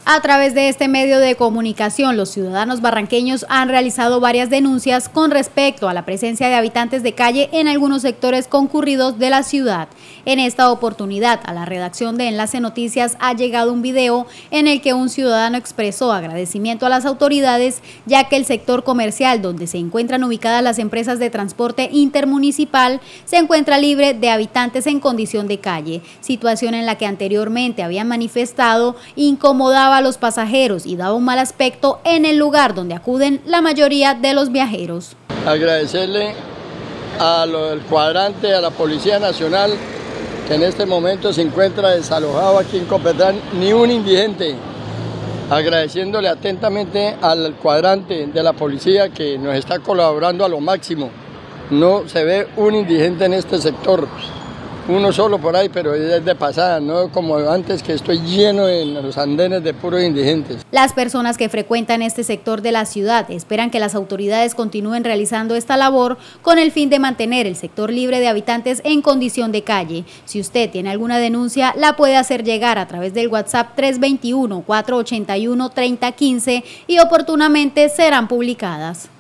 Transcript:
A través de este medio de comunicación, los ciudadanos barranqueños han realizado varias denuncias con respecto a la presencia de habitantes de calle en algunos sectores concurridos de la ciudad. En esta oportunidad, a la redacción de Enlace Noticias ha llegado un video en el que un ciudadano expresó agradecimiento a las autoridades, ya que el sector comercial donde se encuentran ubicadas las empresas de transporte intermunicipal se encuentra libre de habitantes en condición de calle, situación en la que anteriormente habían manifestado incomodaba a los pasajeros y daba un mal aspecto en el lugar donde acuden la mayoría de los viajeros. Agradecerle al cuadrante, a la Policía Nacional, que en este momento se encuentra desalojado aquí en Copetrán, ni un indigente. Agradeciéndole atentamente al cuadrante de la policía que nos está colaborando a lo máximo. No se ve un indigente en este sector. Uno solo por ahí, pero es de pasada, no como antes que estoy lleno en los andenes de puros indigentes. Las personas que frecuentan este sector de la ciudad esperan que las autoridades continúen realizando esta labor con el fin de mantener el sector libre de habitantes en condición de calle. Si usted tiene alguna denuncia, la puede hacer llegar a través del WhatsApp 321-481-3015 y oportunamente serán publicadas.